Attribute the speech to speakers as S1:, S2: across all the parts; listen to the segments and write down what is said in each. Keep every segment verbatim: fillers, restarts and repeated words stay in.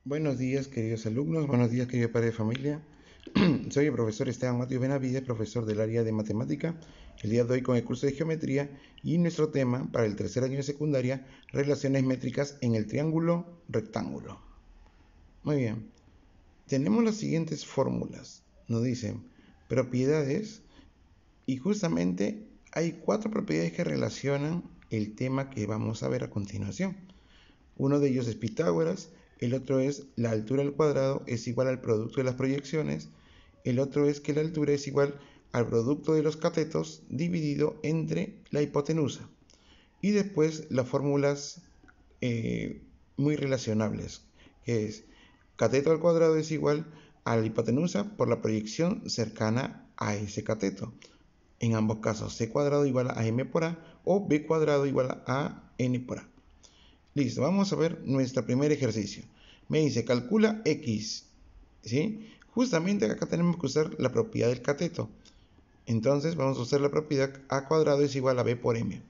S1: Buenos días, queridos alumnos, buenos días, querido padre de familia. Soy el profesor Esteban Mateo Benavides, profesor del área de matemática. El día de hoy con el curso de geometría y nuestro tema para el tercer año de secundaria, relaciones métricas en el triángulo rectángulo. Muy bien, tenemos las siguientes fórmulas. Nos dicen propiedades y justamente hay cuatro propiedades que relacionan el tema que vamos a ver a continuación. Uno de ellos es Pitágoras, el otro es la altura al cuadrado es igual al producto de las proyecciones, el otro es que la altura es igual al producto de los catetos dividido entre la hipotenusa. Y después las fórmulas eh, muy relacionables, que es cateto al cuadrado es igual a la hipotenusa por la proyección cercana a ese cateto. En ambos casos, c cuadrado igual a m por a o b cuadrado igual a n por a. Listo, vamos a ver nuestro primer ejercicio. Me dice, calcula x, ¿sí? Justamente acá tenemos que usar la propiedad del cateto. Entonces vamos a usar la propiedad a cuadrado es igual a b por m,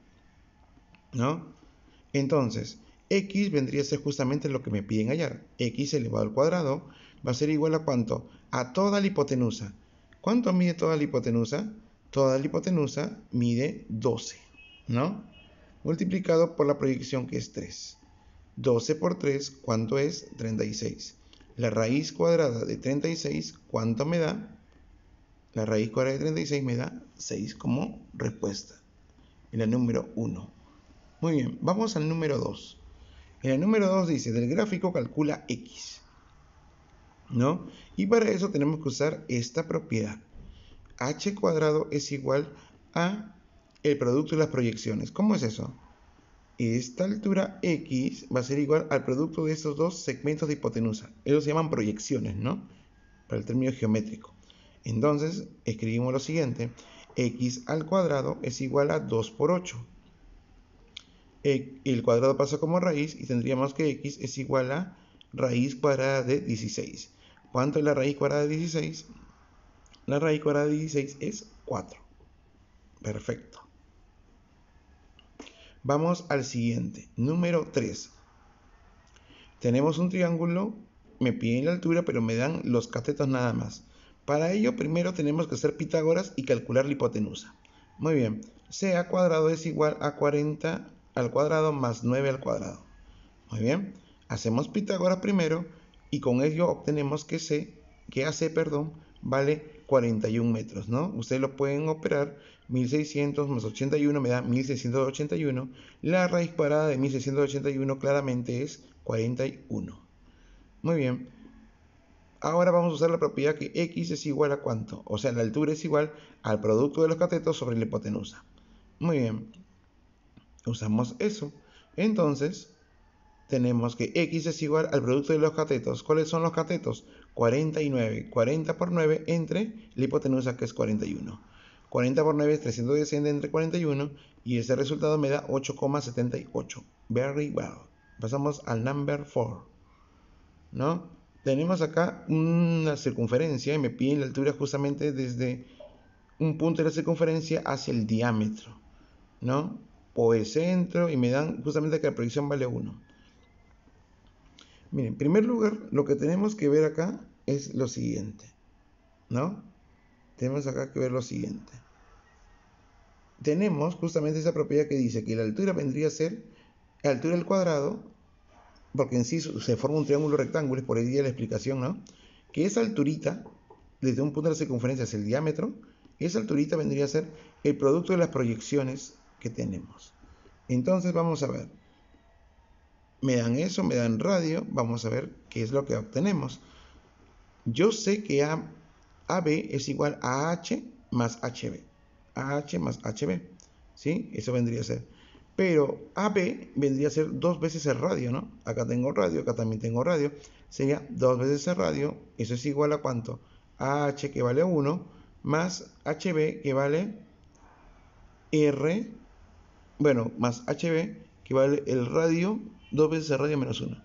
S1: ¿no? Entonces, x vendría a ser justamente lo que me piden hallar. X elevado al cuadrado va a ser igual a ¿cuánto? A toda la hipotenusa. ¿Cuánto mide toda la hipotenusa? Toda la hipotenusa mide doce, ¿no? Multiplicado por la proyección que es tres. doce por tres, ¿cuánto es? treinta y seis. La raíz cuadrada de treinta y seis, ¿cuánto me da? La raíz cuadrada de treinta y seis me da seis como respuesta. En el número uno. Muy bien, vamos al número dos. En el número dos dice, del gráfico calcula x, ¿no? Y para eso tenemos que usar esta propiedad. H cuadrado es igual a el producto de las proyecciones. ¿Cómo es eso? Esta altura x va a ser igual al producto de estos dos segmentos de hipotenusa. Ellos se llaman proyecciones, ¿no? Para el término geométrico. Entonces, escribimos lo siguiente. X al cuadrado es igual a dos por ocho. El cuadrado pasa como raíz y tendríamos que x es igual a raíz cuadrada de dieciséis. ¿Cuánto es la raíz cuadrada de dieciséis? La raíz cuadrada de dieciséis es cuatro. Perfecto. Vamos al siguiente, número tres. Tenemos un triángulo, me piden la altura, pero me dan los catetos nada más. Para ello, primero tenemos que hacer Pitágoras y calcular la hipotenusa. Muy bien, c al cuadrado es igual a cuarenta al cuadrado más nueve al cuadrado. Muy bien, hacemos Pitágoras primero y con ello obtenemos que c, que ac, perdón, vale cuarenta y un metros, ¿no? Ustedes lo pueden operar, mil seiscientos más ochenta y uno me da mil seiscientos ochenta y uno. La raíz cuadrada de mil seiscientos ochenta y uno claramente es cuarenta y uno. Muy bien. Ahora vamos a usar la propiedad que x es igual a ¿cuánto? O sea, la altura es igual al producto de los catetos sobre la hipotenusa. Muy bien. Usamos eso. Entonces, tenemos que x es igual al producto de los catetos. ¿Cuáles son los catetos? cuarenta y nueve. cuarenta por nueve entre la hipotenusa, que es cuarenta y uno. cuarenta por nueve es trescientos diez entre cuarenta y uno. Y ese resultado me da ocho coma setenta y ocho. Very well. Pasamos al number cuatro, ¿no? Tenemos acá una circunferencia y me piden la altura justamente desde un punto de la circunferencia hacia el diámetro, ¿no? O el centro, y me dan justamente que la proyección vale uno. Miren, en primer lugar, lo que tenemos que ver acá es lo siguiente, ¿no? Tenemos acá que ver lo siguiente. Tenemos justamente esa propiedad que dice que la altura vendría a ser la altura del cuadrado, porque en sí se forma un triángulo rectángulo, es por ahí día la explicación, ¿no? Que esa alturita, desde un punto de la circunferencia hacia el diámetro, esa alturita vendría a ser el producto de las proyecciones que tenemos. Entonces vamos a ver. Me dan eso, me dan radio, vamos a ver qué es lo que obtenemos. Yo sé que A, AB es igual a H más H B. AH más H B, ¿sí? Eso vendría a ser. Pero A B vendría a ser dos veces el radio, ¿no? Acá tengo radio, acá también tengo radio. Sería dos veces el radio. Eso es igual a ¿cuánto? A H, que vale uno, más H B, que vale R, bueno, más H B, que vale el radio, dos veces el radio menos uno.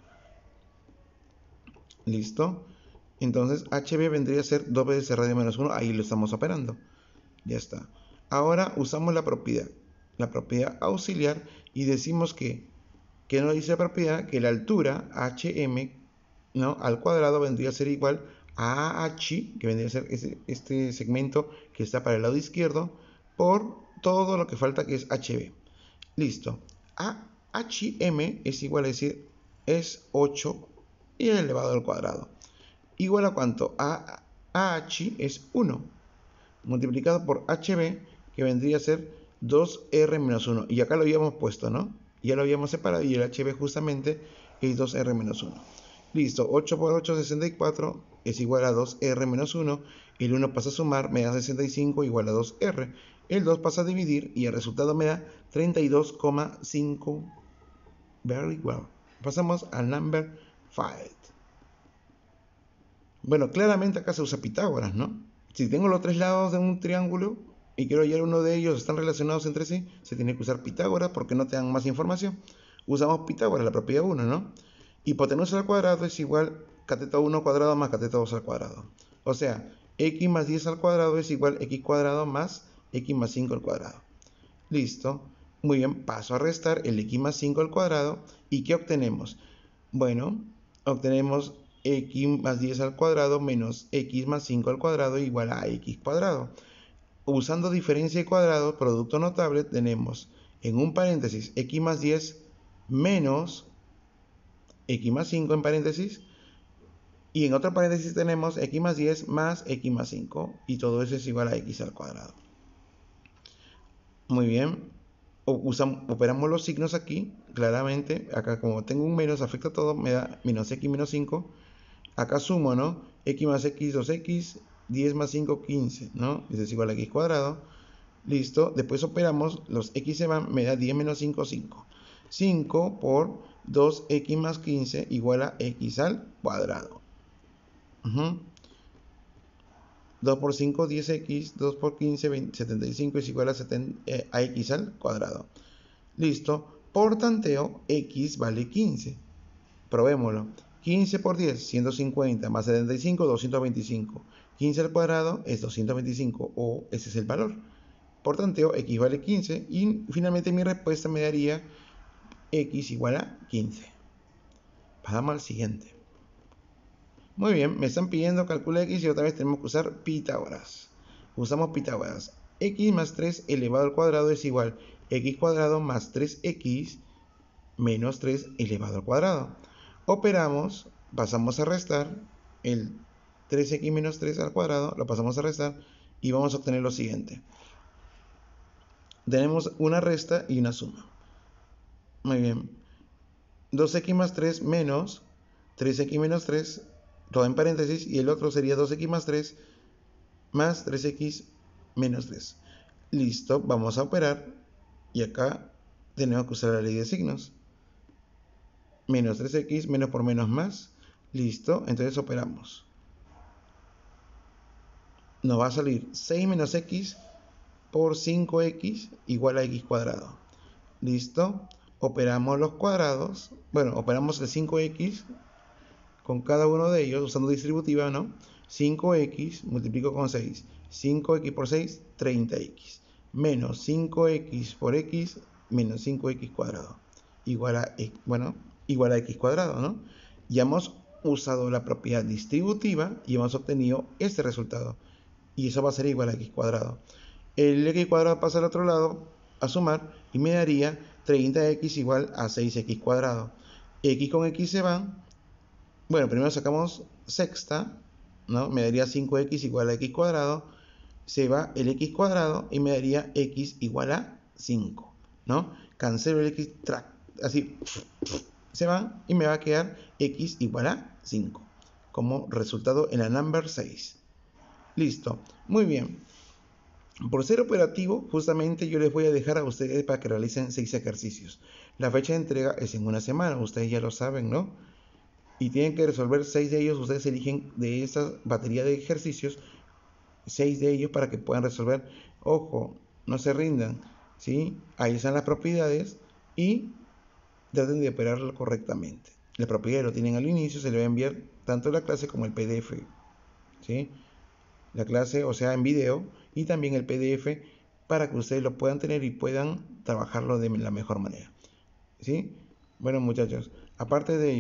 S1: ¿Listo? Entonces H B vendría a ser dos veces el radio menos uno. Ahí lo estamos operando. Ya está. Ahora usamos la propiedad. La propiedad auxiliar y decimos que, que nos dice la propiedad que la altura H M, ¿no? Al cuadrado vendría a ser igual a H, que vendría a ser ese, este segmento que está para el lado izquierdo, por todo lo que falta, que es H B. Listo. A H M es igual a decir, es ocho y elevado al cuadrado. Igual a cuánto? A AH es uno, multiplicado por H B, que vendría a ser dos R menos uno. Y acá lo habíamos puesto, ¿no? Ya lo habíamos separado y el H B justamente es dos R menos uno. Listo, ocho por ocho, sesenta y cuatro, es igual a dos R menos uno. El uno pasa a sumar, me da sesenta y cinco igual a dos R. El dos pasa a dividir y el resultado me da treinta y dos coma cinco. Very well. Pasamos al number five. Bueno, claramente acá se usa Pitágoras, ¿no? Si tengo los tres lados de un triángulo y quiero hallar uno de ellos, están relacionados entre sí, se tiene que usar Pitágoras porque no te dan más información. Usamos Pitágoras, la propiedad uno, ¿no? Hipotenusa al cuadrado es igual cateto uno al cuadrado más cateto dos al cuadrado. O sea, x más diez al cuadrado es igual x cuadrado más x más cinco al cuadrado. Listo. Muy bien, paso a restar el x más cinco al cuadrado. ¿Y qué obtenemos? Bueno, obtenemos x más diez al cuadrado menos x más cinco al cuadrado igual a x cuadrado. Usando diferencia de cuadrados, producto notable, tenemos en un paréntesis x más diez menos x más cinco en paréntesis, y en otro paréntesis tenemos x más diez más x más cinco, y todo eso es igual a x al cuadrado. Muy bien, usamos, operamos los signos aquí, claramente, acá como tengo un menos, afecta todo, me da menos x menos cinco, acá sumo, ¿no? X más x, dos x, diez más cinco, quince, ¿no? Eso es igual a x cuadrado. Listo, después operamos, los x se van, me da diez menos cinco, cinco. cinco por dos x más quince igual a x al cuadrado. Uh-huh. dos por cinco, diez x, dos por quince, veinte, setenta y cinco es igual a, setenta, eh, a x al cuadrado. Listo, por tanteo, x vale quince. Probémoslo. quince por diez, ciento cincuenta, más setenta y cinco, doscientos veinticinco. quince al cuadrado es doscientos veinticinco, o ese es el valor. Por tanteo, x vale quince, y finalmente mi respuesta me daría x igual a quince. Pasamos al siguiente. Muy bien, me están pidiendo calcula x y otra vez tenemos que usar Pitágoras. Usamos Pitágoras. X más tres elevado al cuadrado es igual a x cuadrado más tres x menos tres elevado al cuadrado. Operamos, pasamos a restar el tres x menos tres al cuadrado, lo pasamos a restar y vamos a obtener lo siguiente. Tenemos una resta y una suma. Muy bien. dos x más tres menos tres x menos tres, todo en paréntesis, y el otro sería dos x más tres más tres x menos tres. Listo, vamos a operar y acá tenemos que usar la ley de signos. Menos tres x, menos por menos más. Listo, entonces operamos. Nos va a salir seis menos x por cinco x igual a x cuadrado. Listo, operamos los cuadrados. Bueno, operamos el cinco x con cada uno de ellos usando distributiva, ¿no? cinco x multiplico con seis. cinco x por seis, treinta x. Menos cinco x por x menos cinco x cuadrado. Igual a, bueno, igual a x cuadrado, ¿no? Ya hemos usado la propiedad distributiva y hemos obtenido este resultado. Y eso va a ser igual a x cuadrado. El x cuadrado pasa al otro lado a sumar y me daría treinta x igual a seis x cuadrado. X con x se van. Bueno, primero sacamos sexta, ¿no? Me daría cinco x igual a x cuadrado. Se va el x cuadrado y me daría x igual a cinco, ¿no? Cancelo el x, así, se va y me va a quedar x igual a cinco como resultado en la number seis. Listo, muy bien. Por ser operativo, justamente yo les voy a dejar a ustedes para que realicen seis ejercicios. La fecha de entrega es en una semana, ustedes ya lo saben, ¿no? Y tienen que resolver seis de ellos. Ustedes eligen de esa batería de ejercicios seis de ellos para que puedan resolver. Ojo, no se rindan, ¿sí? Ahí están las propiedades y traten de operarlo correctamente. La propiedad lo tienen al inicio, se le va a enviar tanto la clase como el P D F, ¿sí? La clase, o sea, en video, y también el P D F para que ustedes lo puedan tener y puedan trabajarlo de la mejor manera, ¿sí? Bueno, muchachos, aparte de ello,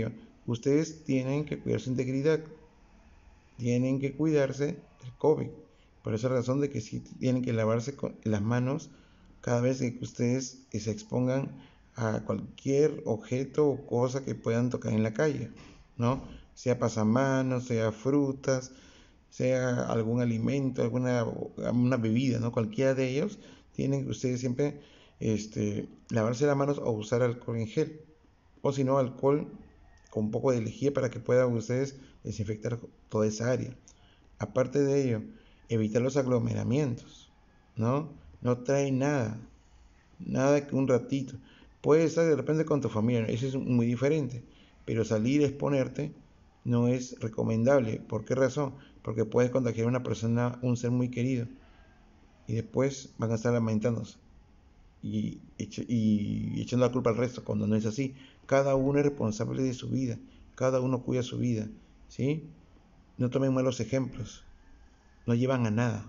S1: ustedes tienen que cuidar su integridad, tienen que cuidarse del COVID. Por esa razón de que sí tienen que lavarse las manos cada vez que ustedes se expongan a cualquier objeto o cosa que puedan tocar en la calle, ¿no? Sea pasamanos, sea frutas, sea algún alimento, alguna una bebida, ¿no? Cualquiera de ellos, tienen que ustedes siempre este, lavarse las manos o usar alcohol en gel, o si no, alcohol con un poco de lejía para que puedan ustedes desinfectar toda esa área. Aparte de ello, evitar los aglomeramientos, ¿no? No trae nada, nada que un ratito. Puedes estar de repente con tu familia, eso es muy diferente, pero salir a exponerte no es recomendable. ¿Por qué razón? Porque puedes contagiar a una persona, un ser muy querido, y después van a estar lamentándose y, y echando la culpa al resto, cuando no es así. Cada uno es responsable de su vida, cada uno cuida su vida, ¿sí? No tomen malos ejemplos, no llevan a nada.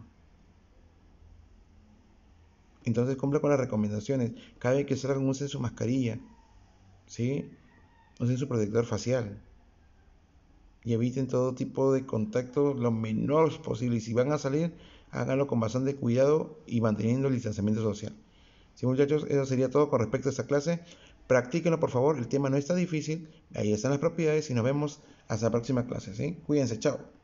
S1: Entonces cumpla con las recomendaciones. Cada vez que salgan, usen su mascarilla, ¿sí? Usen su protector facial y eviten todo tipo de contacto lo menor posible. Y si van a salir, háganlo con bastante cuidado y manteniendo el distanciamiento social. Sí, muchachos, eso sería todo con respecto a esta clase. Practíquenlo, por favor. El tema no está difícil. Ahí están las propiedades y nos vemos hasta la próxima clase, ¿sí? Cuídense, chao.